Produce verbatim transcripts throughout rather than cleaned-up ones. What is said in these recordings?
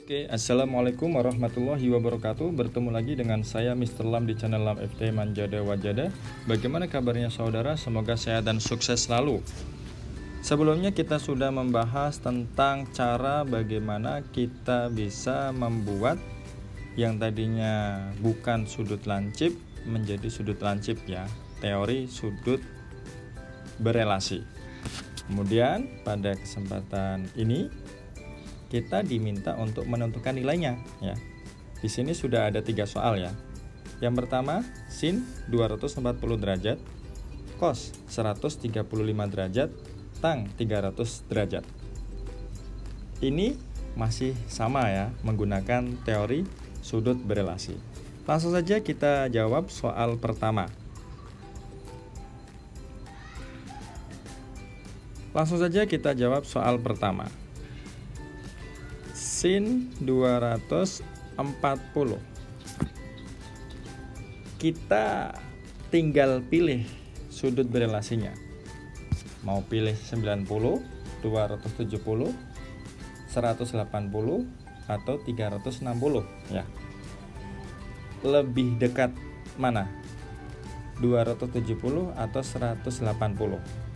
Oke, assalamualaikum warahmatullahi wabarakatuh. Bertemu lagi dengan saya Mister Lam di channel Lam F T Manjada Wajada. Bagaimana kabarnya saudara? Semoga sehat dan sukses selalu. Sebelumnya kita sudah membahas tentang cara bagaimana kita bisa membuat yang tadinya bukan sudut lancip menjadi sudut lancip ya. Teori sudut berelasi. Kemudian pada kesempatan ini kita diminta untuk menentukan nilainya ya. Di sini sudah ada tiga soal ya. Yang pertama, sin dua ratus empat puluh derajat, cos seratus tiga puluh lima derajat, tan tiga ratus derajat. Ini masih sama ya, menggunakan teori sudut berelasi. Langsung saja kita jawab soal pertama. Langsung saja kita jawab soal pertama. Sin dua ratus empat puluh. Kita tinggal pilih sudut berelasinya. Mau pilih sembilan puluh, dua ratus tujuh puluh, seratus delapan puluh atau tiga ratus enam puluh ya. Lebih dekat mana? dua ratus tujuh puluh atau seratus delapan puluh?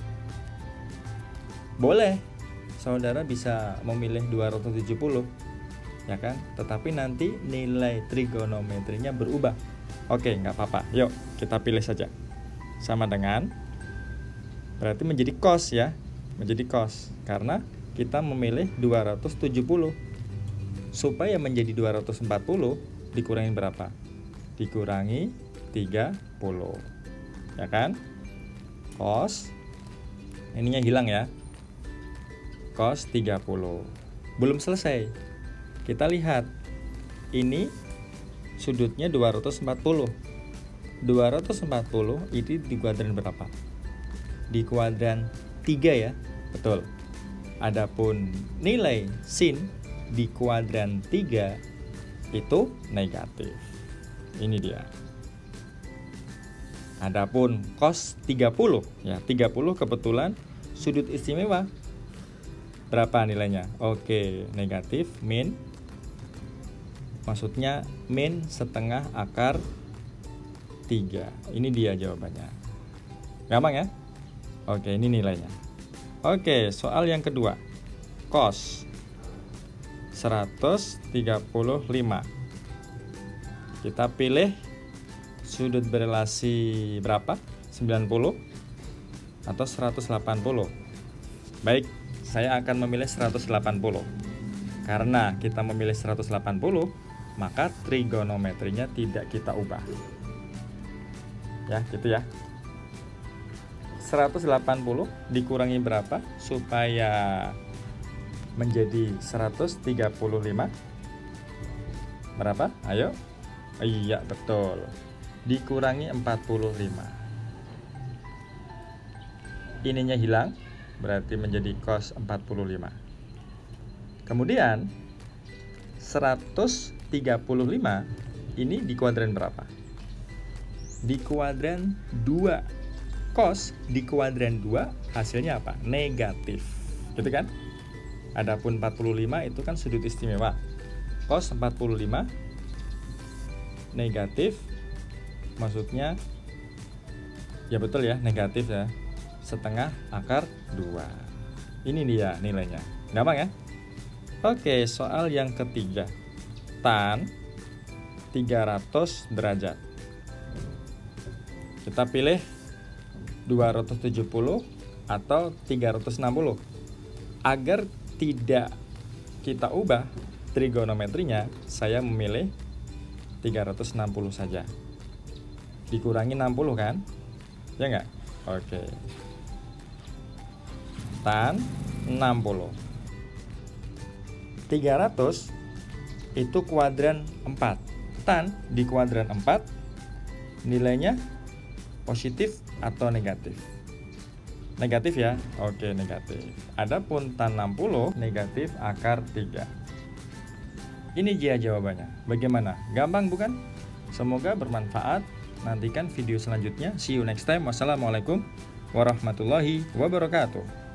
Boleh. Saudara bisa memilih dua ratus tujuh puluh ya kan, tetapi nanti nilai trigonometrinya berubah. Oke, nggak apa-apa, yuk kita pilih saja. Sama dengan, berarti menjadi cos ya, menjadi cos karena kita memilih dua ratus tujuh puluh. Supaya menjadi dua ratus empat puluh dikurangi berapa? Dikurangi tiga puluh ya kan. Cos ininya hilang ya, cos tiga puluh. Belum selesai. Kita lihat. Ini sudutnya dua ratus empat puluh. dua ratus empat puluh itu di kuadran berapa? Di kuadran tiga ya. Betul. Adapun nilai sin di kuadran tiga itu negatif. Ini dia. Adapun cos tiga puluh ya, tiga puluh kebetulan sudut istimewa. Berapa nilainya? Oke, negatif min. Maksudnya min setengah akar tiga. Ini dia jawabannya. Gampang ya? Oke, ini nilainya. Oke, soal yang kedua. Cos seratus tiga puluh lima. Kita pilih sudut berelasi berapa? sembilan puluh atau seratus delapan puluh? Baik, saya akan memilih seratus delapan puluh. Karena kita memilih seratus delapan puluh, maka trigonometrinya tidak kita ubah. Ya, gitu ya. seratus delapan puluh dikurangi berapa supaya menjadi seratus tiga puluh lima? Berapa? Ayo. Iya, betul. Dikurangi empat puluh lima. Ininya hilang. Berarti menjadi cos empat puluh lima. Kemudian seratus tiga puluh lima ini di kuadran berapa? Di kuadran dua. Cos di kuadran dua hasilnya apa? Negatif. Gitu kan? Adapun empat puluh lima itu kan sudut istimewa. Cos empat puluh lima negatif. Maksudnya ya betul ya, negatif ya. Setengah akar dua. Ini dia nilainya. Gampang ya? Oke, soal yang ketiga. Tan tiga ratus derajat. Kita pilih dua ratus tujuh puluh atau tiga ratus enam puluh. Agar tidak kita ubah trigonometrinya, saya memilih tiga ratus enam puluh saja. Dikurangi enam puluh kan? Ya enggak? Oke. Tan enam puluh. tiga ratus itu kuadran empat. Tan di kuadran empat nilainya positif atau negatif? Negatif ya? Oke, negatif. Adapun tan enam puluh negatif akar tiga. Ini dia jawabannya. Bagaimana? Gampang bukan? Semoga bermanfaat. Nantikan video selanjutnya. See you next time. Wassalamualaikum warahmatullahi wabarakatuh.